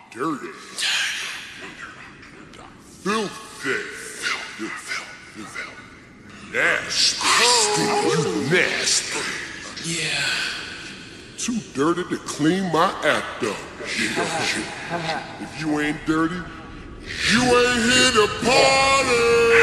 Dirty. Filthy. Nasty. You nasty. Yeah. Too dirty to clean my act up. If you ain't dirty, you ain't here to party.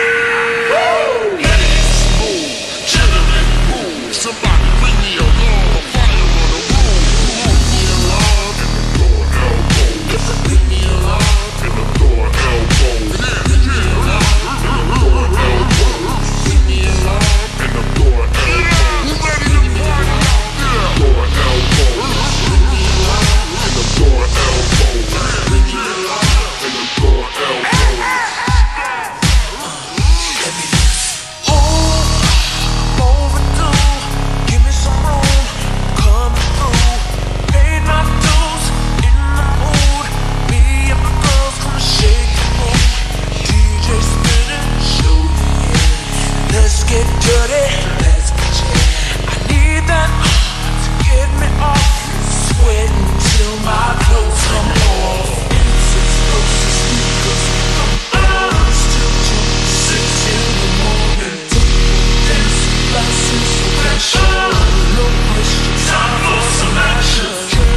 Ladies, move. Gentlemen, move. Somebody bring me a long fire on the room. Bring me a log and the door elbow. Bring me a log and the door elbow. Bring me a log and the door elbow. Bring me a log and the door elbow. Who ready to party out there? Door elbow. Bring me a log and the door elbow. Bring me a log and the door elbow. Let's get dirty, let's get dirty. I need that to get me off. Sweating till my clothes come off. Incense close to speakers. I'm still drunk, 6 in the morning. Dance glasses of pressure. No pressure, time for some action.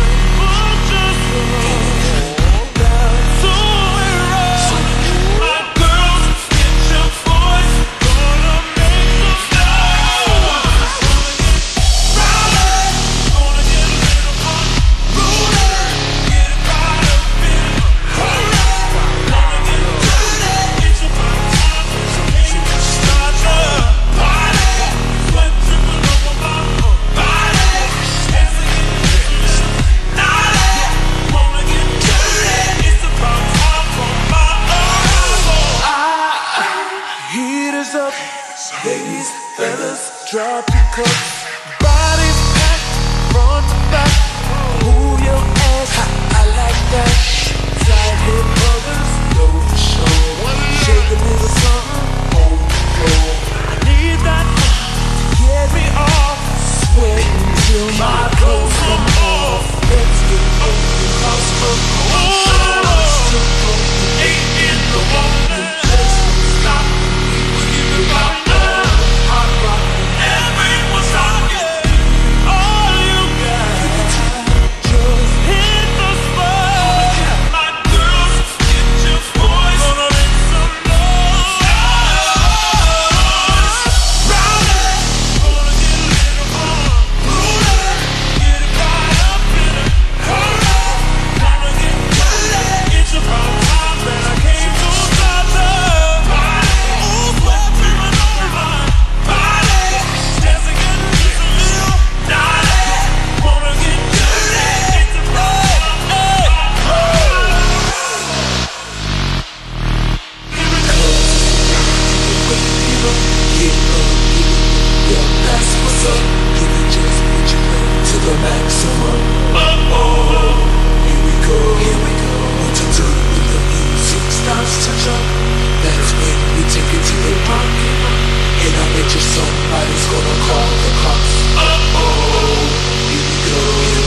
Ladies, fellas, drop your cups. Bodies packed, front to back. Move your ass, I like that. Tight hip brothers, know for sure. Shake a little something on the floor. I need that to get me off. Sweating till my clothes come off. Let's get over the house of still broken, 8 in the morning. Just stop, we give it up. Everyone's talking, all you got, just hit the spot. My girls, get your voice, gonna make some noise. Rowdy, gonna get a little more ruler, get it right up in it. Hurry, gonna get dirty. It's about time that I came to stop the party. Ooh, sweat dripping over my body. Dancing in the little naughty. Wanna get dirty. It's about time. Here it comes. Yeah, that's what's up. Give it just what you bring to the maximum. Here we go. What to do when the music starts to jump? That's when we take it to the parking lot. And I bet you somebody's gonna call the cops. Here we go.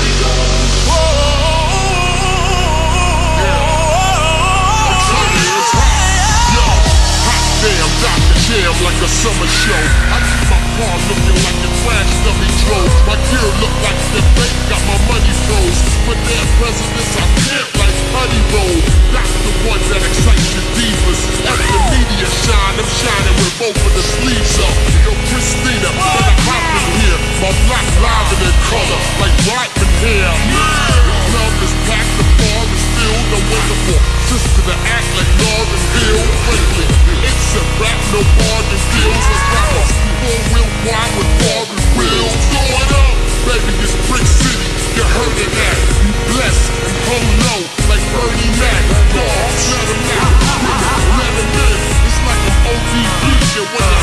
Damn, Dr. Jam like a summer show. I keep my car looking like a trash dummy drove. My gear look like the bank got my money froze. But their presidents I can't like honey roll. That's the ones that excite your divas. As the media shine, I'm shining with both of the sleeves up. Yo, Christina, better hop in here. My black live in color like Whiteman hair. The club is packed, the bar is filled. No wonderful sister to act like Lauren Hill. Frankly, it's a rap, no bargain deals. Let's rock a 4-wheel wide with foreign wheels. Going up, baby, it's Brick City. You heard of that? You blessed and hung low like Bernie Mac. Dogs, let 'em out. Let 'em in. It's like an ODB. You wanna